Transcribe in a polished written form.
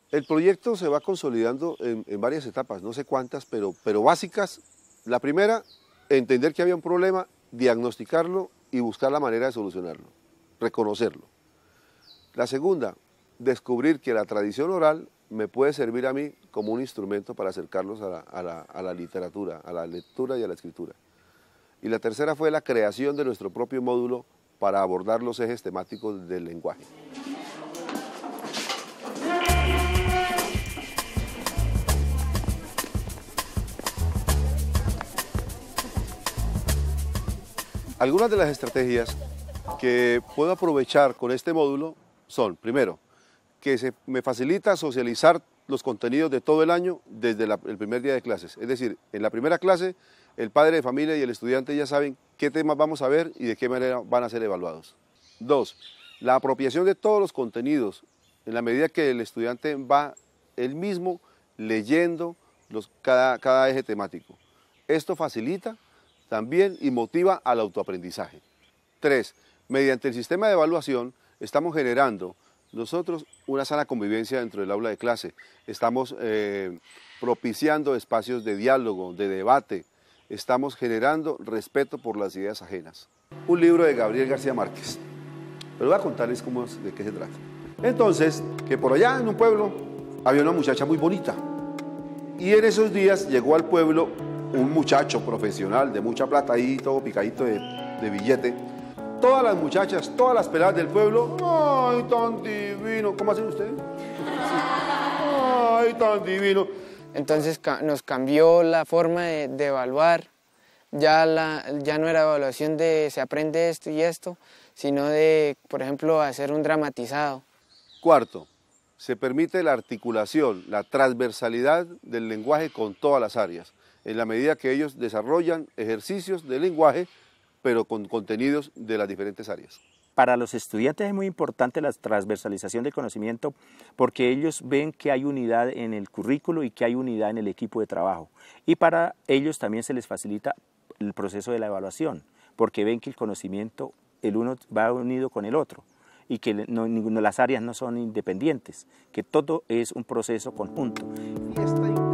El proyecto se va consolidando en varias etapas, no sé cuántas, pero básicas. La primera, entender que había un problema, diagnosticarlo y buscar la manera de solucionarlo, reconocerlo. La segunda, descubrir que la tradición oral me puede servir a mí como un instrumento para acercarlos a la literatura, a la lectura y a la escritura. Y la tercera fue la creación de nuestro propio módulo para abordar los ejes temáticos del lenguaje. Algunas de las estrategias que puedo aprovechar con este módulo son, primero, que me facilita socializar los contenidos de todo el año desde el primer día de clases. Es decir, en la primera clase, el padre de familia y el estudiante ya saben qué temas vamos a ver y de qué manera van a ser evaluados. Dos, la apropiación de todos los contenidos, en la medida que el estudiante va él mismo leyendo cada eje temático. Esto facilita también y motiva al autoaprendizaje. 3. Mediante el sistema de evaluación estamos generando nosotros una sana convivencia dentro del aula de clase. Estamos propiciando espacios de diálogo, de debate. Estamos generando respeto por las ideas ajenas. Un libro de Gabriel García Márquez. Pero voy a contarles de qué se trata. Entonces, que por allá en un pueblo había una muchacha muy bonita. Y en esos días llegó al pueblo un muchacho profesional de mucha plata ahí, todo picadito de billete. Todas las muchachas, todas las peladas del pueblo, ¡ay, tan divino! ¿Cómo hacen ustedes? ¡Ay, tan divino! Entonces nos cambió la forma de evaluar. Ya no era evaluación de se aprende esto y esto, sino de, por ejemplo, hacer un dramatizado. Cuarto, se permite la articulación, la transversalidad del lenguaje con todas las áreas, en la medida que ellos desarrollan ejercicios de lenguaje, pero con contenidos de las diferentes áreas. Para los estudiantes es muy importante la transversalización del conocimiento porque ellos ven que hay unidad en el currículo y que hay unidad en el equipo de trabajo. Y para ellos también se les facilita el proceso de la evaluación, porque ven que el conocimiento, el uno va unido con el otro y que las áreas no son independientes, que todo es un proceso conjunto.